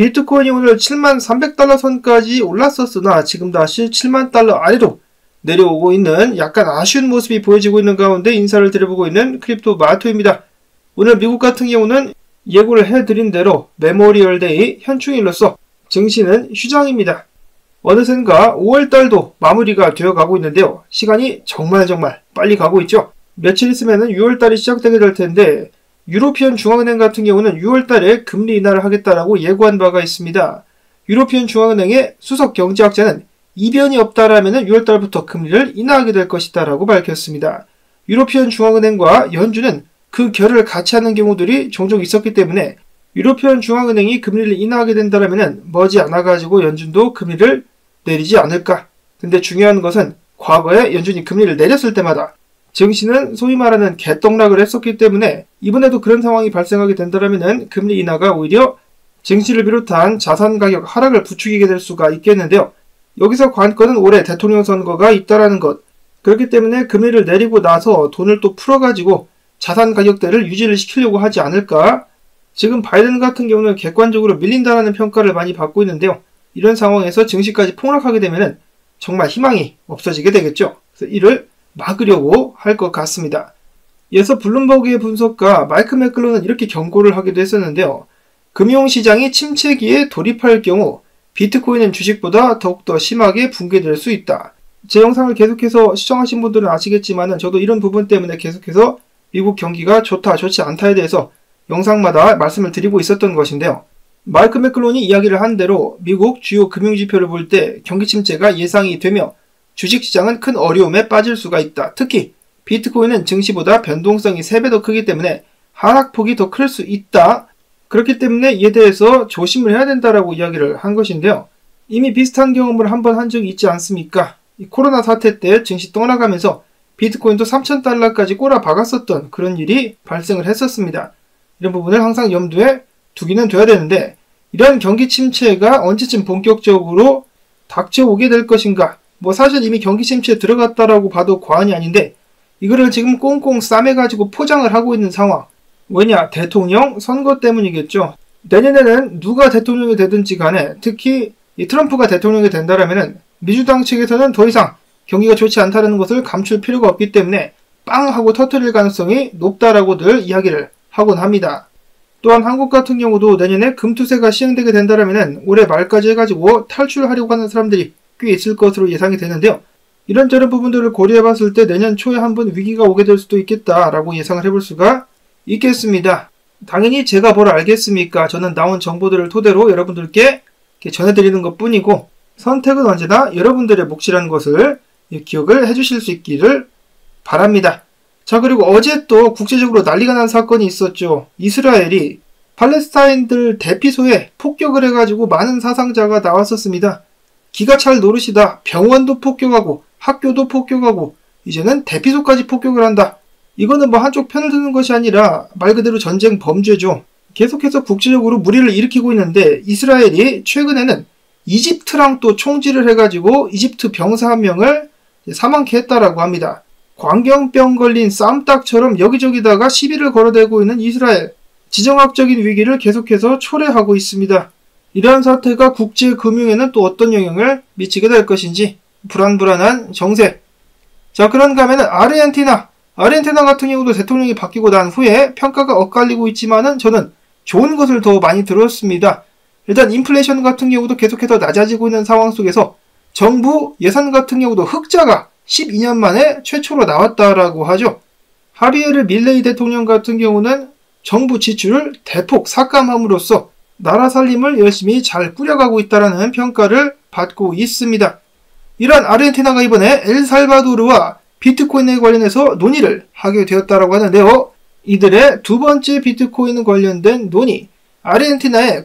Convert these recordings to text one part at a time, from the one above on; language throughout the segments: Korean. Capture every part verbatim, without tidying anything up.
비트코인이 오늘 칠만 삼백 달러 선까지 올랐었으나 지금 다시 칠만 달러 아래로 내려오고 있는 약간 아쉬운 모습이 보여지고 있는 가운데 인사를 드려보고 있는 크립토 마토입니다. 오늘 미국 같은 경우는 예고를 해드린 대로 메모리얼 데이 현충일로서 증시는 휴장입니다. 어느샌가 오월달도 마무리가 되어가고 있는데요. 시간이 정말 정말 빨리 가고 있죠. 며칠 있으면 유월달이 시작되게 될 텐데 유로피언 중앙은행 같은 경우는 유월달에 금리 인하를 하겠다라고 예고한 바가 있습니다. 유로피언 중앙은행의 수석 경제학자는 이변이 없다라면 유월달부터 금리를 인하하게 될 것이다 라고 밝혔습니다. 유로피언 중앙은행과 연준은 그 결을 같이 하는 경우들이 종종 있었기 때문에 유로피언 중앙은행이 금리를 인하하게 된다면 머지않아가지고 연준도 금리를 내리지 않을까. 근데 중요한 것은 과거에 연준이 금리를 내렸을 때마다 증시는 소위 말하는 개떡락을 했었기 때문에 이번에도 그런 상황이 발생하게 된다면 금리 인하가 오히려 증시를 비롯한 자산 가격 하락을 부추기게 될 수가 있겠는데요. 여기서 관건은 올해 대통령 선거가 있다라는 것. 그렇기 때문에 금리를 내리고 나서 돈을 또 풀어가지고 자산 가격대를 유지를 시키려고 하지 않을까. 지금 바이든 같은 경우는 객관적으로 밀린다라는 평가를 많이 받고 있는데요. 이런 상황에서 증시까지 폭락하게 되면 정말 희망이 없어지게 되겠죠. 그래서 이를 막으려고 할 것 같습니다. 이어서 블룸버그의 분석가 마이크 맥클론은 이렇게 경고를 하기도 했었는데요. 금융시장이 침체기에 돌입할 경우 비트코인은 주식보다 더욱더 심하게 붕괴될 수 있다. 제 영상을 계속해서 시청하신 분들은 아시겠지만 저도 이런 부분 때문에 계속해서 미국 경기가 좋다 좋지 않다에 대해서 영상마다 말씀을 드리고 있었던 것인데요. 마이크 맥클론이 이야기를 한 대로 미국 주요 금융지표를 볼 때 경기 침체가 예상이 되며 주식시장은 큰 어려움에 빠질 수가 있다. 특히 비트코인은 증시보다 변동성이 세 배 더 크기 때문에 하락폭이 더 클 수 있다. 그렇기 때문에 이에 대해서 조심을 해야 된다라고 이야기를 한 것인데요. 이미 비슷한 경험을 한번 한 적이 있지 않습니까? 이 코로나 사태 때 증시 떠나가면서 비트코인도 삼천 달러까지 꼬라 박았었던 그런 일이 발생을 했었습니다. 이런 부분을 항상 염두에 두기는 돼야 되는데 이러한 경기 침체가 언제쯤 본격적으로 닥쳐오게 될 것인가? 뭐 사실 이미 경기 침체에 들어갔다라고 봐도 과언이 아닌데 이거를 지금 꽁꽁 싸매가지고 포장을 하고 있는 상황. 왜냐? 대통령 선거 때문이겠죠. 내년에는 누가 대통령이 되든지 간에 특히 이 트럼프가 대통령이 된다라면 민주당 측에서는 더 이상 경기가 좋지 않다는 것을 감출 필요가 없기 때문에 빵 하고 터뜨릴 가능성이 높다라고들 이야기를 하곤 합니다. 또한 한국 같은 경우도 내년에 금투세가 시행되게 된다라면 올해 말까지 해가지고 탈출하려고 하는 사람들이 꽤 있을 것으로 예상이 되는데요. 이런저런 부분들을 고려해봤을 때 내년 초에 한번 위기가 오게 될 수도 있겠다라고 예상을 해볼 수가 있겠습니다. 당연히 제가 뭘 알겠습니까? 저는 나온 정보들을 토대로 여러분들께 전해드리는 것 뿐이고 선택은 언제나 여러분들의 몫이라는 것을 기억을 해주실 수 있기를 바랍니다. 자, 그리고 어제 또 국제적으로 난리가 난 사건이 있었죠. 이스라엘이 팔레스타인들 대피소에 폭격을 해가지고 많은 사상자가 나왔었습니다. 기가 찰 노릇이다. 병원도 폭격하고 학교도 폭격하고 이제는 대피소까지 폭격을 한다. 이거는 뭐 한쪽 편을 드는 것이 아니라 말 그대로 전쟁 범죄죠. 계속해서 국제적으로 무리를 일으키고 있는데 이스라엘이 최근에는 이집트랑 또 총질을 해가지고 이집트 병사 한 명을 사망케 했다라고 합니다. 광견병 걸린 쌈딱처럼 여기저기다가 시비를 걸어대고 있는 이스라엘. 지정학적인 위기를 계속해서 초래하고 있습니다. 이러한 사태가 국제금융에는 또 어떤 영향을 미치게 될 것인지 불안불안한 정세. 자, 그런가 하면은 아르헨티나. 아르헨티나 같은 경우도 대통령이 바뀌고 난 후에 평가가 엇갈리고 있지만은 저는 좋은 것을 더 많이 들었습니다. 일단 인플레이션 같은 경우도 계속해서 낮아지고 있는 상황 속에서 정부 예산 같은 경우도 흑자가 십이 년 만에 최초로 나왔다라고 하죠. 하비에르 밀레이 대통령 같은 경우는 정부 지출을 대폭 삭감함으로써 나라 살림을 열심히 잘 꾸려가고 있다는 평가를 받고 있습니다. 이러한 아르헨티나가 이번에 엘살바도르와 비트코인에 관련해서 논의를 하게 되었다고 하는데요. 이들의 두 번째 비트코인 관련된 논의, 아르헨티나의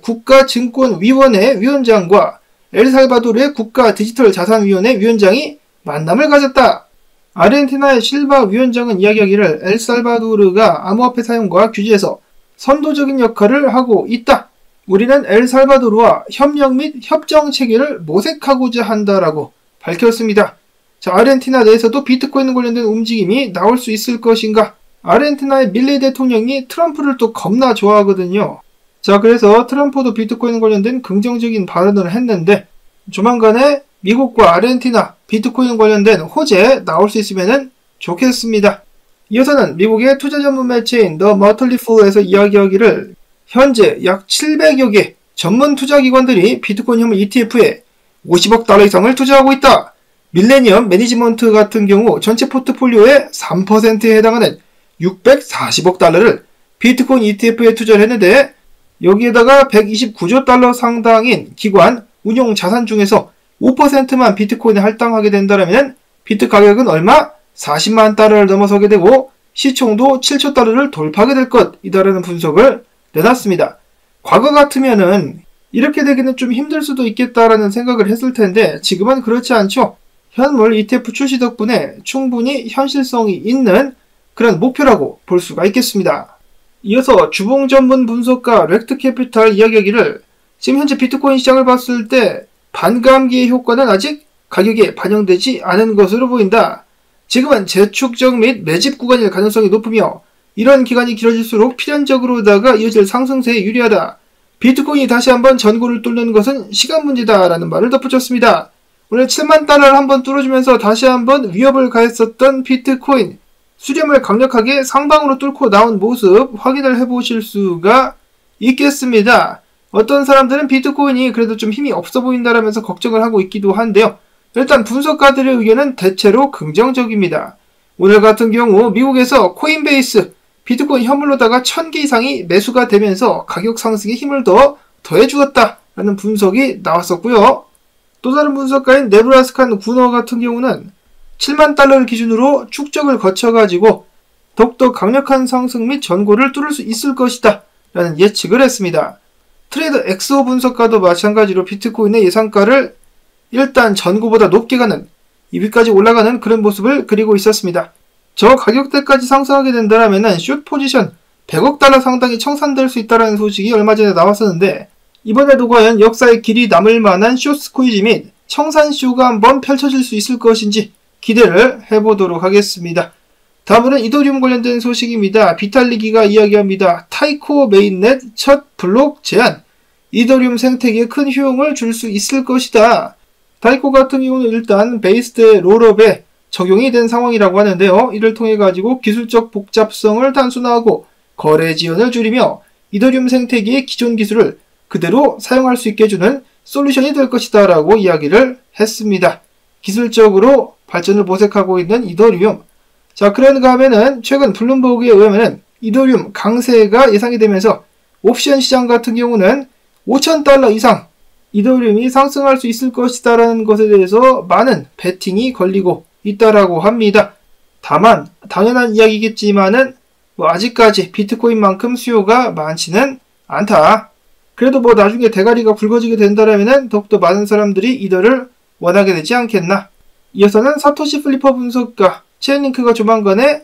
국가증권위원회 위원장과 엘살바도르의 국가디지털자산위원회 위원장이 만남을 가졌다. 아르헨티나의 실바 위원장은 이야기하기를 엘살바도르가 암호화폐 사용과 규제에서 선도적인 역할을 하고 있다. 우리는 엘살바도르와 협력 및 협정 체계를 모색하고자 한다라고 밝혔습니다. 자, 아르헨티나 내에서도 비트코인 관련된 움직임이 나올 수 있을 것인가? 아르헨티나의 밀레이 대통령이 트럼프를 또 겁나 좋아하거든요. 자, 그래서 트럼프도 비트코인 관련된 긍정적인 발언을 했는데 조만간에 미국과 아르헨티나 비트코인 관련된 호재 나올 수 있으면 좋겠습니다. 이어서는 미국의 투자 전문 매체인 The Motley Fool에서 이야기하기를 현재 약 칠백여 개 전문 투자 기관들이 비트코인 현물 이티에프에 오십억 달러 이상을 투자하고 있다. 밀레니엄 매니지먼트 같은 경우 전체 포트폴리오의 삼 퍼센트에 해당하는 육백사십억 달러를 비트코인 이티에프에 투자를 했는데 여기에다가 백이십구조 달러 상당인 기관 운용 자산 중에서 오 퍼센트만 비트코인에 할당하게 된다면 비트 가격은 얼마? 사십만 달러를 넘어서게 되고 시총도 칠조 달러를 돌파하게 될 것이다라는 분석을 내놨습니다. 과거 같으면은 이렇게 되기는 좀 힘들 수도 있겠다라는 생각을 했을 텐데 지금은 그렇지 않죠. 현물 이티에프 출시 덕분에 충분히 현실성이 있는 그런 목표라고 볼 수가 있겠습니다. 이어서 주봉 전문 분석가 렉트캐피탈 이야기하기를 지금 현재 비트코인 시장을 봤을 때 반감기의 효과는 아직 가격에 반영되지 않은 것으로 보인다. 지금은 재축적 및 매집 구간일 가능성이 높으며 이런 기간이 길어질수록 필연적으로다가 이어질 상승세에 유리하다. 비트코인이 다시 한번 전고를 뚫는 것은 시간 문제다 라는 말을 덧붙였습니다. 오늘 칠만 달러를 한번 뚫어주면서 다시 한번 위협을 가했었던 비트코인 수렴을 강력하게 상방으로 뚫고 나온 모습 확인을 해보실 수가 있겠습니다. 어떤 사람들은 비트코인이 그래도 좀 힘이 없어 보인다라면서 걱정을 하고 있기도 한데요. 일단 분석가들의 의견은 대체로 긍정적입니다. 오늘 같은 경우 미국에서 코인베이스 비트코인 현물로다가 천 개 이상이 매수가 되면서 가격 상승에 힘을 더 더해주었다라는 분석이 나왔었고요. 또 다른 분석가인 네브라스칸 구너 같은 경우는 칠만 달러를 기준으로 축적을 거쳐가지고 더욱더 강력한 상승 및 전고를 뚫을 수 있을 것이다 라는 예측을 했습니다. 트레이더 엑스오 분석가도 마찬가지로 비트코인의 예상가를 일단 전고보다 높게 가는 이 위까지 올라가는 그런 모습을 그리고 있었습니다. 저 가격대까지 상승하게 된다면 숏 포지션 백억 달러 상당히 청산될 수 있다는 소식이 얼마 전에 나왔었는데 이번에도 과연 역사의 길이 남을 만한 숏 스퀴즈 및 청산쇼가 한번 펼쳐질 수 있을 것인지 기대를 해보도록 하겠습니다. 다음으로는 이더리움 관련된 소식입니다. 비탈리기가 이야기합니다. 타이코 메인넷 첫 블록 제안. 이더리움 생태계에 큰 효용을 줄 수 있을 것이다. 타이코 같은 경우는 일단 베이스드 롤업에 적용이 된 상황이라고 하는데요. 이를 통해 가지고 기술적 복잡성을 단순화하고 거래 지연을 줄이며 이더리움 생태계의 기존 기술을 그대로 사용할 수 있게 해주는 솔루션이 될 것이다 라고 이야기를 했습니다. 기술적으로 발전을 모색하고 있는 이더리움. 자, 그런가 하면은 최근 블룸버그에 의하면은 이더리움 강세가 예상이 되면서 옵션 시장 같은 경우는 오천 달러 이상 이더리움이 상승할 수 있을 것이다 라는 것에 대해서 많은 베팅이 걸리고 있다라고 합니다. 다만 당연한 이야기겠지만은 뭐 아직까지 비트코인만큼 수요가 많지는 않다. 그래도 뭐 나중에 대가리가 굵어지게 된다라면은 더욱더 많은 사람들이 이더를 원하게 되지 않겠나. 이어서는 사토시 플리퍼 분석가 체인링크가 조만간에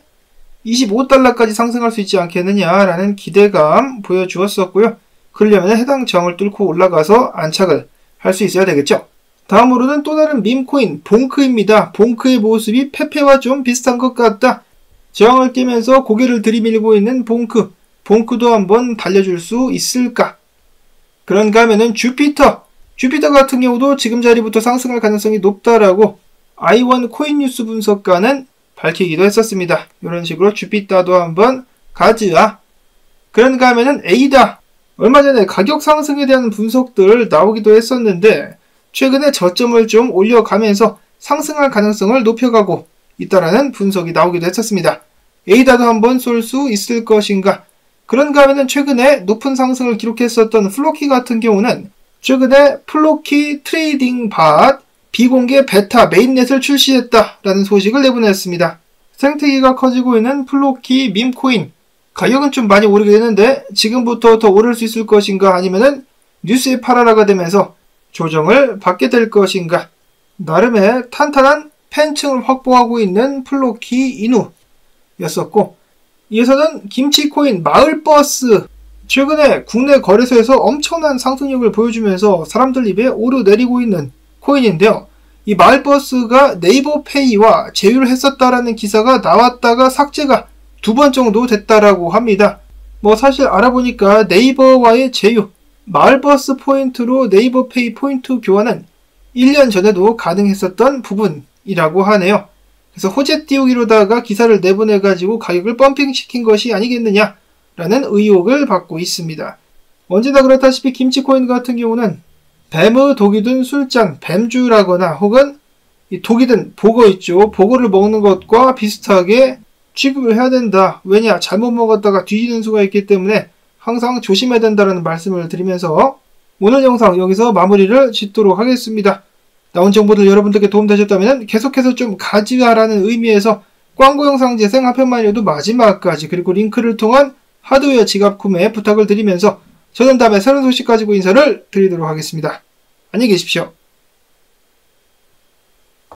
이십오 달러까지 상승할 수 있지 않겠느냐라는 기대감 보여주었었고요. 그러려면 해당 저항을 뚫고 올라가서 안착을 할 수 있어야 되겠죠. 다음으로는 또 다른 밈코인 봉크입니다. 봉크의 모습이 페페와 좀 비슷한 것 같다. 저항을 깨면서 고개를 들이밀고 있는 봉크. 봉크도 한번 달려줄 수 있을까? 그런가 하면은 주피터. 주피터 같은 경우도 지금 자리부터 상승할 가능성이 높다라고 아이원 코인뉴스 분석가는 밝히기도 했었습니다. 이런 식으로 주피터도 한번 가즈아. 그런가 하면은 에이다. 얼마 전에 가격 상승에 대한 분석들 나오기도 했었는데 최근에 저점을 좀 올려가면서 상승할 가능성을 높여가고 있다라는 분석이 나오기도 했었습니다. 에이다도 한번 쏠 수 있을 것인가? 그런가 하면은 최근에 높은 상승을 기록했었던 플로키 같은 경우는 최근에 플로키 트레이딩 밭 비공개 베타 메인넷을 출시했다라는 소식을 내보냈습니다. 생태계가 커지고 있는 플로키 밈코인. 가격은 좀 많이 오르게 되는데 지금부터 더 오를 수 있을 것인가 아니면은 뉴스에 팔아라가 되면서 조정을 받게 될 것인가. 나름의 탄탄한 팬층을 확보하고 있는 플로키 이누였었고 이어서는 김치코인 마을버스. 최근에 국내 거래소에서 엄청난 상승력을 보여주면서 사람들 입에 오르내리고 있는 코인인데요. 이 마을버스가 네이버페이와 제휴를 했었다라는 기사가 나왔다가 삭제가 두 번 정도 됐다라고 합니다. 뭐 사실 알아보니까 네이버와의 제휴, 마을버스 포인트로 네이버페이 포인트 교환은 일 년 전에도 가능했었던 부분이라고 하네요. 그래서 호재 띄우기로다가 기사를 내보내가지고 가격을 펌핑시킨 것이 아니겠느냐라는 의혹을 받고 있습니다. 언제나 그렇다시피 김치코인 같은 경우는 뱀의 독이 든 술장, 뱀주라거나 혹은 이 독이 든 보거 있죠. 보거를 먹는 것과 비슷하게 취급을 해야 된다. 왜냐? 잘못 먹었다가 뒤지는 수가 있기 때문에 항상 조심해야 된다는 말씀을 드리면서 오늘 영상 여기서 마무리를 짓도록 하겠습니다. 나온 정보들 여러분들께 도움되셨다면 계속해서 좀 가져가라는 의미에서 광고 영상 재생 한 편만이라도 마지막까지 그리고 링크를 통한 하드웨어 지갑 구매 부탁을 드리면서 저는 다음에 새로운 소식 가지고 인사를 드리도록 하겠습니다. 안녕히 계십시오.